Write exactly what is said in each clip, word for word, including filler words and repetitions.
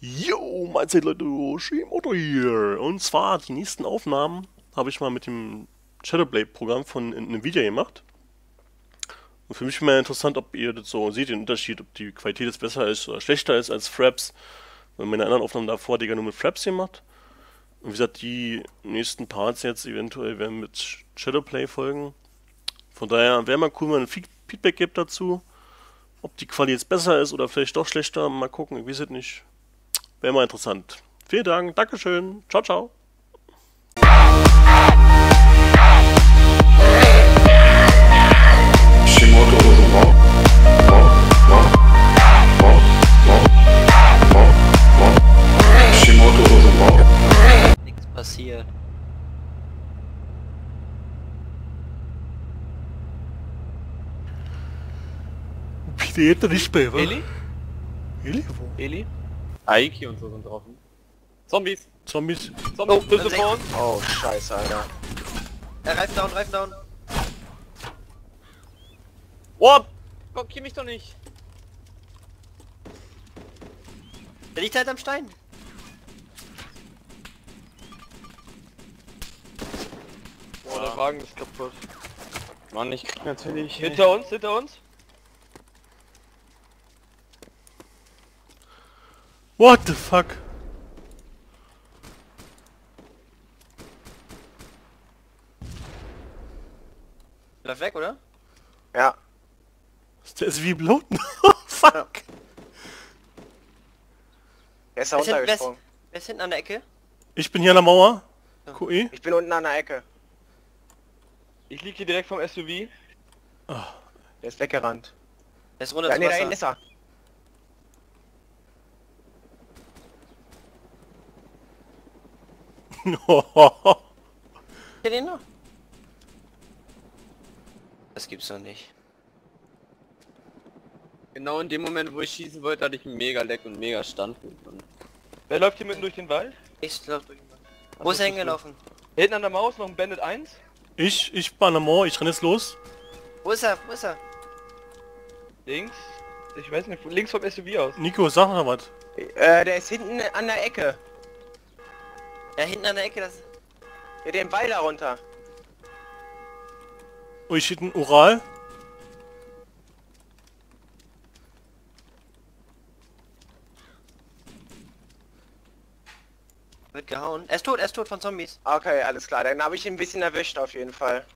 Yo, Mahlzeit Leute, Shimoto hier. Und zwar, die nächsten Aufnahmen habe ich mal mit dem Shadowblade-Programm von Nvidia gemacht. Und für mich wäre interessant, ob ihr das so seht, den Unterschied, ob die Qualität jetzt besser ist oder schlechter ist als Fraps. Weil meine anderen Aufnahmen davor, die ja nur mit Fraps gemacht. Und wie gesagt, die nächsten Parts jetzt eventuell werden mit Shadowplay folgen. Von daher wäre mal cool, wenn man ein Feedback gibt dazu. Ob die Qualität jetzt besser ist oder vielleicht doch schlechter. Mal gucken, ich weiß es nicht. Wäre mal interessant. Vielen Dank, Dankeschön, ciao, ciao. Shimoto doesn't walk, walk, walk, walk, walk, walk, walk. Shimoto doesn't walk. Nichts passiert. Bitte hätte nicht mehr, wa? Eli? Eli, wo? Eli? Aiki und so sind drauf. Zombies! Zombies. Zombies! Oh, Böse dann vor uns! Oh, scheiße, Alter. Äh, Reifen down, Reifen down. What? Blockier mich doch nicht! Der liegt halt am Stein. Boah, der Wagen ist kaputt. Mann, ich krieg natürlich... Hinter uns, hinter uns! What the fuck? Läuft weg, oder? Ja. Der ist wie Bloten. Fuck. Er ist da Wer ist, hin- wer, ist, runtergesprungen. wer ist hinten an der Ecke? Ich bin hier an der Mauer. Q E. Ich bin unten an der Ecke. Ich lieg hier direkt vom S U V. Der ist weggerannt. Der ist runter Ja, ins nee, da Wasser. hinten ist er. Hier den noch? Das gibt's doch nicht. Genau in dem Moment, wo ich schießen wollte, hatte ich einen mega Leck und mega Stand. Wer läuft hier mitten durch den Wald? Ich lauf durch. Wo ist er hingelaufen? Hinten an der Maus noch ein Bandit eins. Ich, ich bin an der Mauer, ich renn jetzt los. Wo ist er? Wo ist er? Links. Ich weiß nicht, links vom S U V aus. Nico, sag mal was. Äh, der ist hinten an der Ecke. Ja, hinten an der Ecke, das... Ja, den Ball da runter. Oh, ich steht ein Ural. Wird gehauen. Er ist tot, er ist tot von Zombies. Okay, alles klar. Dann habe ich ihn ein bisschen erwischt auf jeden Fall.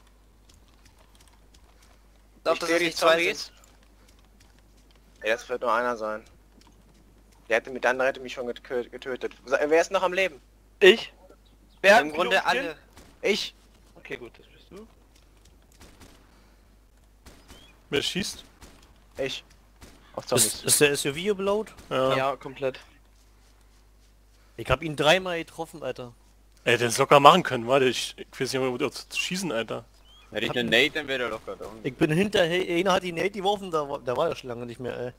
Ich glaub, Ich dass sehe es die nicht zwei Zombies. sind. Ey, das wird nur einer sein. Der hätte mit der andere hätte mich schon getö- getötet. Wer ist noch am Leben? Ich? Wer hat Im einen Grunde Pilotenskin? alle. Ich. Okay, gut, das bist du. Wer schießt? Ich. Auf Ist, Zombies. ist der S U V geblowt? Ja. Ja, komplett. Ich hab ihn dreimal getroffen, Alter. Ey, der ist locker machen können, warte. Ich, ich weiß nicht, ob zu schießen, Alter. Hätte ich eine Nate, dann wäre der locker da. Ich bin hinterher, einer hat die Nate geworfen, da war, da war der schon lange nicht mehr, ey.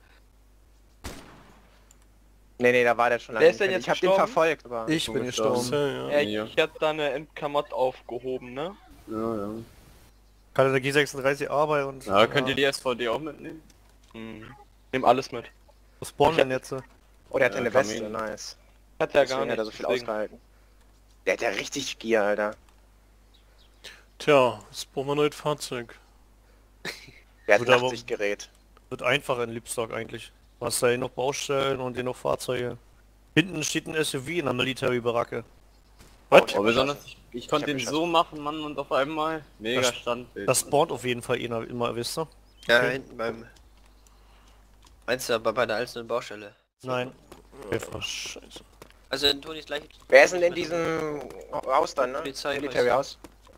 Nee, nee, da war der schon lange. Wer ist denn nicht. jetzt Ich hab den gestorben? verfolgt, aber... Ich bin gestorben. gestorben. Ja, ja. Ja, Ja. ich, ich hab da eine M K-Mod aufgehoben, ne? Ja, ja. Hatte der G sechsunddreißig A bei und... Ja, könnt ihr die S V D auch mitnehmen? Mhm. Nehm alles mit. Wo spawnen denn jetzt? Oh, der hat Ja, eine kann Weste, ihn. nice. Hat er Deswegen gar nicht. hat er so viel deswegen. ausgehalten. Der hat ja richtig Gier, Alter. Tja, jetzt brauchen wir ein neues Fahrzeug. Der hat Gut, ein aber- achtzig Gerät. Wird einfacher in Liebstock eigentlich. Du hast da hier noch Baustellen und hier noch Fahrzeuge. Hinten steht ein S U V in der Military-Baracke. Was? Aber besonders, ich, ich konnte hab den geschossen. so machen, Mann, und auf einmal mega Das- Standbild. Das spawnt auf jeden Fall einer immer, wisst ihr? Ja, Okay. hinten beim... Meinst du aber bei der einzelnen Baustelle? Nein. Oh, scheiße. Also in Tonis gleich... Wer ist denn in diesem Haus dann, ne? Polizei- Military-Haus.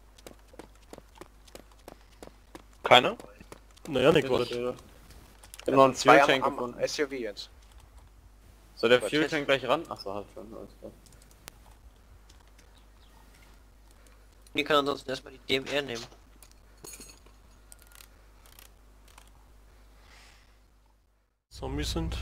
Keiner? Naja, Nick, war das. Ich hab noch einen Zwei Fuel am, Tank am gefunden. S U V jetzt. Soll der Gott, Fuel jetzt- Tank gleich ran? Achso, hat schon, alles klar. Die kann ansonsten erstmal die D M R nehmen. Zombies sind.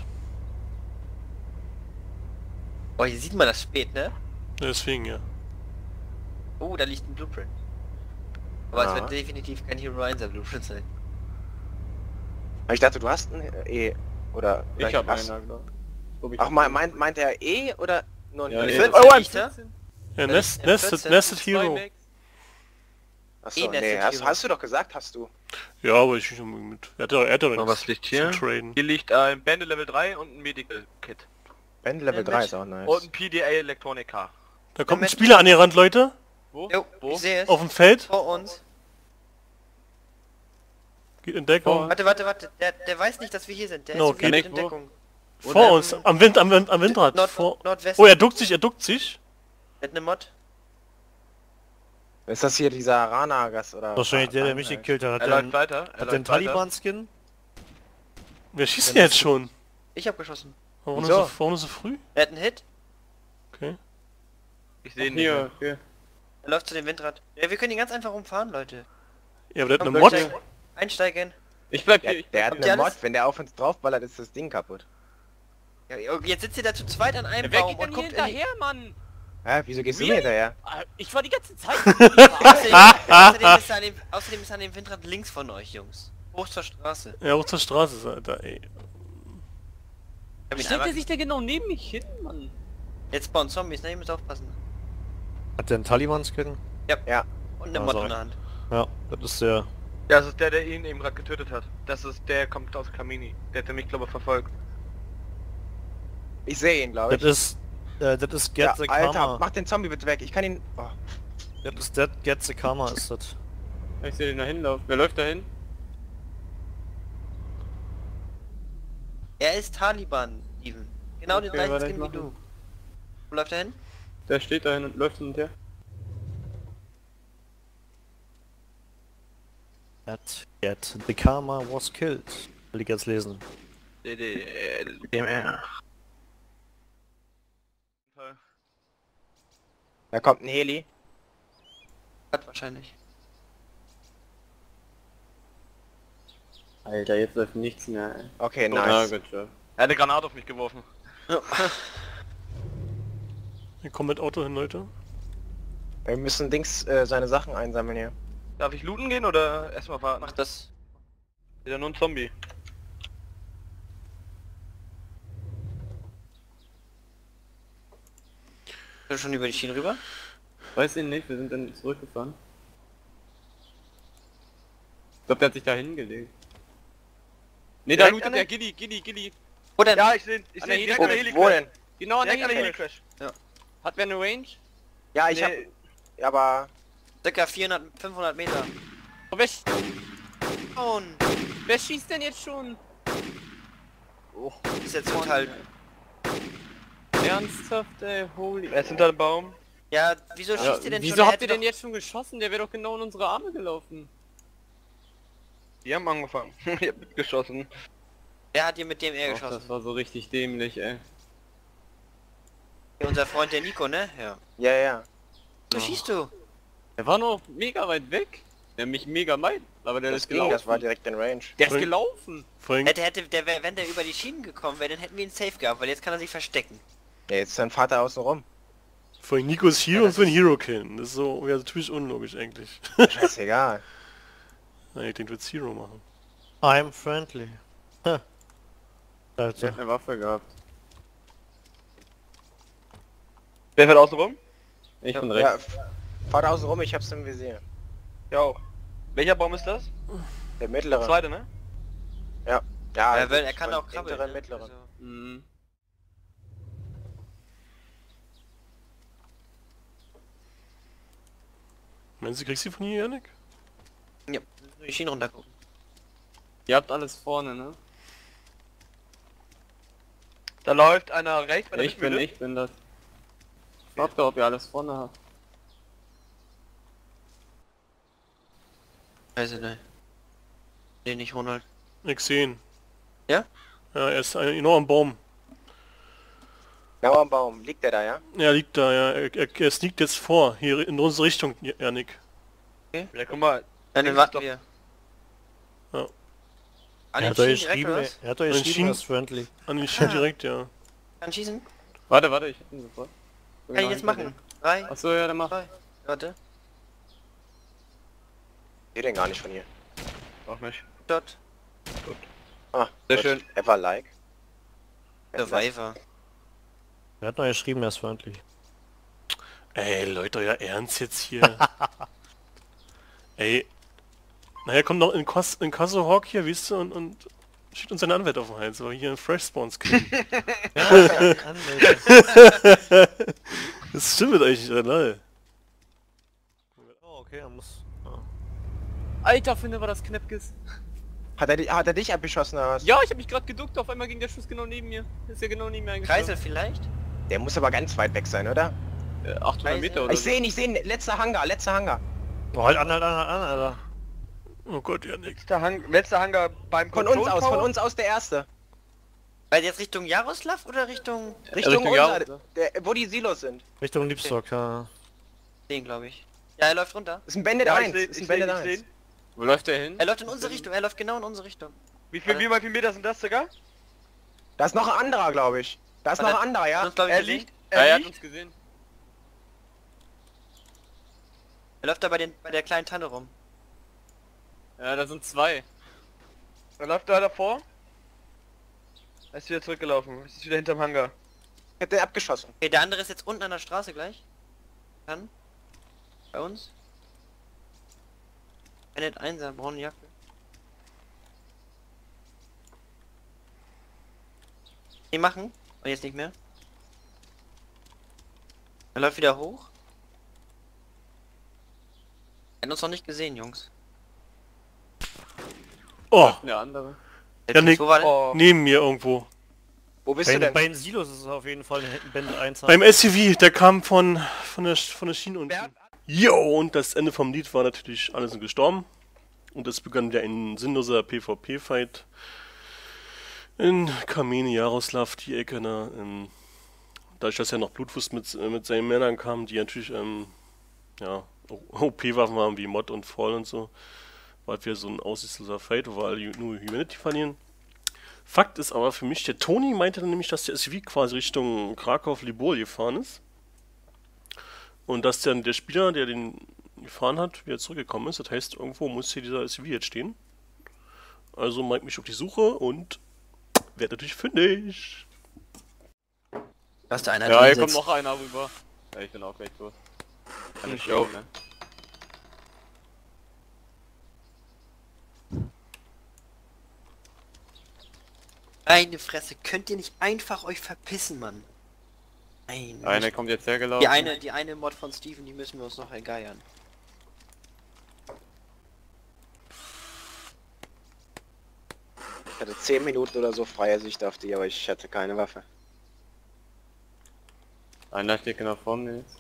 Oh, hier sieht man das spät, ne? Ja, deswegen, ja. Oh, da liegt ein Blueprint. Aber es Ja. wird definitiv kein Hero eins Blueprint sein. Ich dachte, du hast einen E. Oder Ich vielleicht hab hast- einen, glaub. ob ich Ach, mein, meint, meint er E oder nur Ja, ein E. vierzehn? Oh, ein Liter? Ja, Äh, Nest, M Nested, vierzehn, Nested zwei Hero. Max. Achso, Eh, nee, Nested hast, Hero. hast du doch gesagt, hast du. Ja, aber ich nicht unbedingt mit. Er hat ja, er hat ja Oh, was liegt hier? zu traden. Hier liegt ein Bände Level drei und ein Medical Kit. Band Level Ja, drei Mensch. ist auch nice. Und ein P D A Electronica. Da kommt ein Mensch. Spieler angerannt, Leute. Wo? Jo, Wo? ich sehe es. Auf dem Feld. Vor uns. Geht in Deckung. Warte, warte, warte. Der, der weiß nicht, dass wir hier sind. Der No, ist wieder geht in nicht, wo? Deckung. Vor uns. Am, Wind, am, Wind, am Windrad. Nord, Vor. Nordwest. Oh, er duckt sich, er duckt sich. Mit einem Mod. Ist das hier dieser Rana-Gas oder? Wahrscheinlich der, der Rana- mich gekillt hat. Hat Er der läuft einen, weiter. Er hat der einen läuft weiter. Taliban-Skin? Wer schießt denn jetzt schon? Ich hab geschossen. Warum Wieso? so, warum so früh? Er hat einen Hit. Okay. Ich sehe ihn nicht. mehr. Hier, hier. Er läuft zu dem Windrad. Ja, wir können ihn ganz einfach umfahren, Leute. Ja, aber der hat Komm, eine Mod. einsteigen. Einsteigen. Ich bleib hier. Der, Ich der hat Habt ihr eine Mod, alles? wenn der auf uns draufballert, ist das Ding kaputt. Ja, jetzt sitzt ihr da zu zweit an einem Wer Baum geht denn und hier guckt in die... hinterher, Mann? Hä, wieso gehst du mir Really? hinterher? Ah, Ich war die ganze Zeit. Außerdem, außerdem, ist er an dem, außerdem ist er an dem Windrad links von euch, Jungs. Hoch zur Straße. Ja, hoch zur Straße ist er da, ey. Ich hab ihn Stellt er einmal... sich da genau neben mich hin, Mann? Jetzt spawnen Zombies, ne? Ihr müsst aufpassen. Hat der einen Taliban-Skin? Ja. Und eine Ah, Mod sorry. in der Hand. Ja, das ist der... Ja, das ist der, der ihn eben gerade getötet hat. Das ist der, kommt aus Kamini. Der hat mich, glaube ich, verfolgt. Ich sehe ihn, glaube Das ich. ist... Äh, das ist Get Ja, the Alter, Karma. mach den Zombie bitte weg. Ich kann ihn... Oh. Das ist Dead Get the Karma ist das. Ich sehe den da hinlaufen. Wer läuft da hin? Er ist Taliban, Steven. Genau den Okay, gleichen warte, Skin ich wie mach du. Wo läuft er hin? Der steht da hin und läuft hin und her. That Get the Karma was killed. Will ich jetzt lesen. D D L D M R. Da kommt ein Heli. Hat wahrscheinlich. Alter, jetzt läuft nichts mehr. Ey. Okay, Ja, nice. gut, ja. Er hat eine Granate auf mich geworfen. Wir kommen mit Auto hin, Leute. Wir müssen Dings äh, seine Sachen einsammeln hier. Darf ich looten gehen oder erstmal warten? Mach das. Ist ja nur ein Zombie. Bist du schon über die Schiene rüber? Weiß ihn nicht, wir sind dann zurückgefahren. Ich glaube, der hat sich da hingelegt. Ne, da Direkt lootet an der der- Gilly, Gilly, Gilly. Wo denn? Ja, ich sehe ich An seh der direkt Wo, an der wo Heli-Crash. denn? Genau an der Direkt an der Heli-Crash. Heli-Crash. Hat wer eine Range? Ja, ich Nee. hab... Ja, aber... Circa vierhundert, fünfhundert Meter. Oh, wer, sch- Und wer schießt denn jetzt schon? ist jetzt total... Ernsthaft, ey, holy... Er ist hinter dem Baum. Ja, wieso schießt Ja, ihr denn wieso schon? Er habt hätte ihr denn doch- jetzt schon geschossen? Der wäre doch genau in unsere Arme gelaufen. Die haben angefangen. Ich hab mitgeschossen. Wer hat hier mit dem er Ach, geschossen? das war so richtig dämlich, ey. Unser Freund der Nico, ne? Ja. Ja, ja. Wo schießt du? Der war noch mega weit weg. Der mich mega meint, aber der Das ist ging, gelaufen. das war direkt in Range. Der ist Vorhin- gelaufen. Vorhin, Hätte, hätte, der wär, wenn der über die Schienen gekommen wäre, dann hätten wir ihn safe gehabt, weil jetzt kann er sich verstecken. Ja, jetzt ist dein Vater außen rum. vorhin Nico ist hier und so ein Hero killen. Das ist so, ja, so typisch unlogisch eigentlich. Scheißegal. Nein, ich denke, du willst Hero machen. I'm friendly. Ha. Der Alter. hat eine Waffe gehabt. Wer fährt außen rum? Ich bin Ja, rechts. f- fahrt außen rum, ich hab's im Visier. Ja auch. Welcher Baum ist das? Der mittlere. Zweite, ne? Ja, Ja, weil er ich kann mein auch krabbeln. hintere, Ne? mittlere. Also, Mhm. Meinst du, kriegst du die von hier, Janik? ja, nur die Schienen runter gucken. Ihr habt alles vorne, ne? Da läuft einer rechts bei der Ich bin, Windmühle. ich bin das. Fragt doch, ob ihr alles vorne habt. Scheiße, ne. Den nicht Ronald. Ich sehe ihn. Ja? Ja, er ist ein enormer Baum. Genau am Baum. Liegt der da, ja? Er liegt da, ja. Er, er, er sneakt jetzt vor, hier in unsere Richtung, Janik. Ja, guck mal. Dann Links warten doch- wir. Ja. An Er den hat euch Schienen direkt, geschrieben, oder was? er hat euch An den geschrieben, Schienen- er ist friendly. An den Schienen direkt, ja. Kann schießen? Warte, warte, ich hab ihn sofort. Kann ich jetzt machen? Drei, Achso, ja, der macht. zwei, warte. Ich seh den gar nicht von hier. Auch nicht. Dort. Ah, Sehr gut. schön. Ever like. Survivor. Er hat noch geschrieben, er ist freundlich. Ey, Leute, euer Ernst jetzt hier? Ey. Naja, kommt noch in Kos in Kosso Hawk hier, weißt du, und, und schickt uns seine Anwälte auf den Hals, weil wir hier einen Fresh Spawns kriegen. Das stimmt mit euch nicht, lol. Oh, okay, er muss... Ah. Alter, finde war das Knäppkes. Hat er, di- hat er dich abgeschossen oder was? Ja, ich habe mich gerade geduckt, auf einmal ging der Schuss genau neben mir. Ist ja genau neben mir eingeschlagen. Kreisel vielleicht? Der muss aber ganz weit weg sein, oder? Äh, achthundert Meter oder Ich so. sehe ihn, ich sehe ihn. Letzter Hangar, letzter Hangar. Oh, halt an, halt an, halt an, Alter. Oh Gott, Janik. Letzter, Hang letzter Hangar beim Von Control uns aus, Tower. von uns aus der erste. Weil jetzt Richtung Jaroslav oder Richtung Richtung, Richtung unser, Jaroslav. der, wo die Silos sind. Richtung Liebstock, ja. den, glaube ich. Ja, er läuft runter. Das ist ein Bandit Ja, ich eins. seh- Das ist ich ein seh- Bandit ich seh eins. ihn. Wo läuft der hin? Er läuft in unsere Richtung, er läuft genau in unsere Richtung. Wie viel, wie mal viel Meter sind das sogar? Da ist noch ein anderer, glaube ich. Da ist Hat noch er- ein anderer, ja. Sonst, glaub ich, Er gesehen. liegt, Ja, er er hat liegt. uns gesehen. Er läuft da bei, den, bei der kleinen Tanne rum. Ja, da sind zwei. Er läuft da davor. Er ist wieder zurückgelaufen. Ist wieder hinterm Hangar. Ich hab den abgeschossen. Okay, der andere ist jetzt unten an der Straße gleich. Dann. Bei uns. Bennett Einser, braune Jacke. Die machen. Und jetzt nicht mehr. Er läuft wieder hoch. Er hat uns noch nicht gesehen, Jungs. Oh, Der andere. Janik. Wo war der? Oh. neben mir irgendwo. Wo bist Bei, du denn? bei den Silos ist es auf jeden Fall ein Bandit eins. Beim S U V, der kam von, von, der, von der Schiene unten. Wer hat- Jo, und das Ende vom Lied war natürlich, alle sind gestorben. Und es begann wieder ein sinnloser PvP-Fight. In Kamene, Jaroslav, die Ecke, ne, ähm, dadurch, dass ja noch Blutwurst mit, äh, mit seinen Männern kam, die natürlich, ähm, ja, O P-Waffen haben wie Mod und Fall und so, war halt wieder so ein aussichtsloser Fight, wo wir alle nur Humanity verlieren. Fakt ist aber für mich, der Toni meinte dann nämlich, dass der S U V quasi Richtung Krakow-Libor gefahren ist. Und dass dann der Spieler, der den gefahren hat, wieder zurückgekommen ist. Das heißt, irgendwo muss hier dieser S U V jetzt stehen. Also mache ich mich auf die Suche und werde natürlich fündig. Was da einer Ja, drin hier kommt sitzt. noch einer rüber. Ja, ich bin auch gleich tot. Kann Ich ich auch. auch, ne? Eine Fresse, könnt ihr nicht einfach euch verpissen, Mann? Nein. Einer nicht. kommt jetzt hergelaufen. Die eine, die eine Mod von Steven, die müssen wir uns noch ergeiern. Ich hatte zehn Minuten oder so freie Sicht auf die, aber ich hatte keine Waffe. Einer steht genau vor mir jetzt.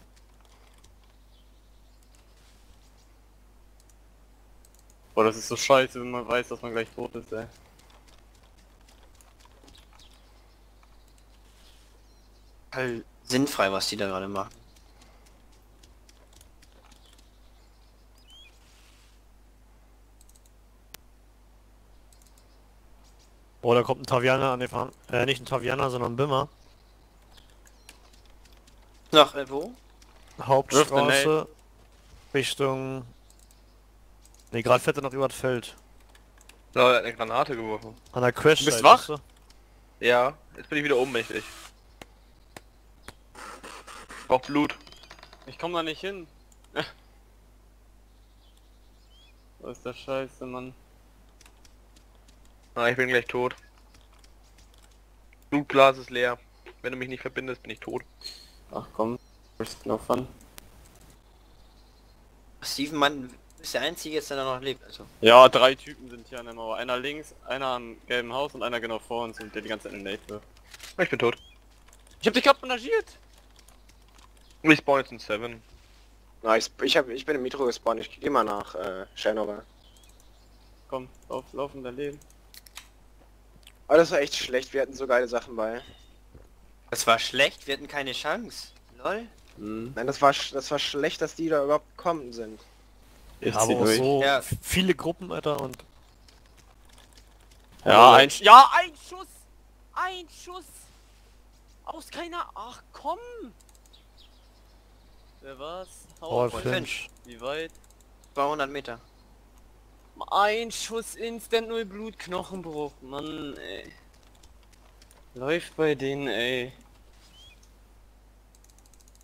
Boah, das ist so scheiße, wenn man weiß, dass man gleich tot ist, ey. Halt sinnfrei, was die da gerade machen. Oh, da kommt ein Tavianer an den Fahren. Äh, nicht ein Tavianer, sondern ein Bimmer. Noch äh, wo? Hauptstraße. Richtung... Ne, gerade fährt er noch über das Feld. So, er hat eine Granate geworfen. An der crash Du bist wach? Ja, jetzt bin ich wieder ohnmächtig. Braucht Blut. Ich komm da nicht hin. Was ist das Scheiße, Mann? Ah, ich bin gleich tot. Blutglas ist leer. Wenn du mich nicht verbindest, bin ich tot. Ach komm, first no fun. Steven, Mann, ist der einzige jetzt, der da noch lebt, also. Ja, drei Typen sind hier an der Mauer. Einer links, einer am gelben Haus und einer genau vor uns und der die ganze Zeit in Nate wirft. Ich bin tot. Ich hab dich gerade bandagiert! Ich spawn jetzt in Seven. Na, ich, ich, hab, ich bin im Metro gespawnt, ich geh mal nach äh, Chernobyl. Komm, lauf, lauf in dein Leben. Aber das war echt schlecht, wir hatten so geile Sachen bei. Das war schlecht, wir hatten keine Chance. Lol. Hm. Nein, das war sch- das war schlecht, dass die da überhaupt gekommen sind. Jetzt Ja, aber zieh auch durch. so Ja. f- viele Gruppen, Alter, und... Ja, ein Sch Ja, ein Schuss! Ein Schuss! Aus keiner... Ach komm! Wer war's? Oh, Hau Flinch. Wie weit? zweihundert Meter. Ein Schuss, Instant null Blut, Knochenbruch, Mann, ey. Läuft bei denen, ey.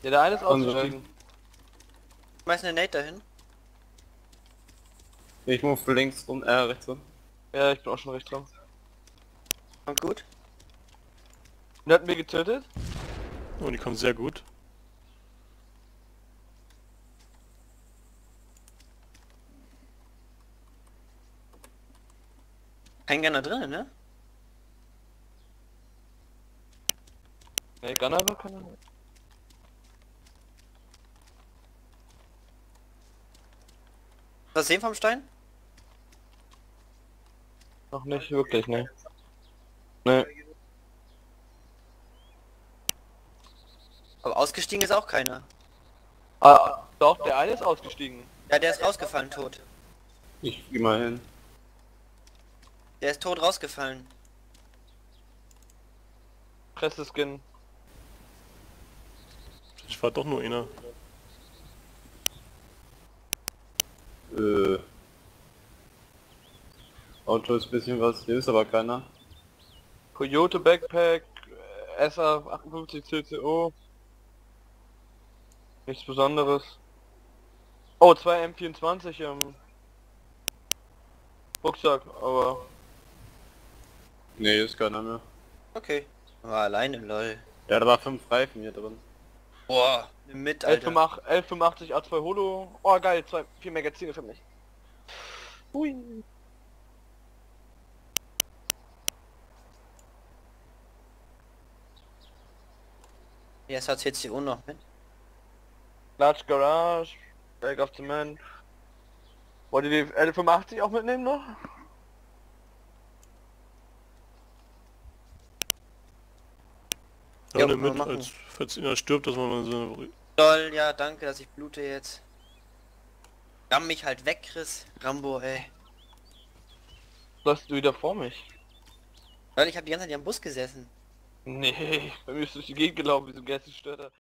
Ja, der eine ist Unsere. ausgestiegen. Schmeiß eine Nate dahin. Ich move links rum, äh, rechts rum. Ja, ich bin auch schon recht dran. Kommt gut. Der hat mir getötet. Oh, die kommen sehr gut. Kein Gunner drin, ne? Ne, Gunner war keiner. Was sehen vom Stein? Noch nicht wirklich, ne. Ne. Aber ausgestiegen ist auch keiner. Ah, doch, der eine ist ausgestiegen. Ja, der ist rausgefallen, tot. Ich geh mal hin. Der ist tot rausgefallen. Presse-Skin. Ich war doch nur einer. Äh. Auto ist ein bisschen was, hier ist aber keiner. Coyote Backpack, äh, S R achtundfünfzig C C O. Nichts Besonderes. Oh, zwei M vierundzwanzig im Rucksack, aber Nee, hier ist keiner mehr. Okay. War alleine, lol. Ja, da war fünf Reifen hier drin. Boah, mit, Alter. elf fünfundachtzig A zwei Holo. Oh geil, zwei, vier Magazine für mich. Hui. Jetzt hat C C O noch mit. Large Garage, Bag of Cement. Wollt ihr die L fünfundachtzig auch mitnehmen noch? Ja, Ja, nimm können wir mit, machen. als falls einer stirbt, dass man mal so... Lol, ja, danke, dass ich blute jetzt. Ramm mich halt weg, Chris. Rambo, ey. Läufst du wieder vor mich? Weil ich habe die ganze Zeit hier am Bus gesessen. Nee, bei mir ist durch die Gegend gelaufen wie so ein Geistesstörter.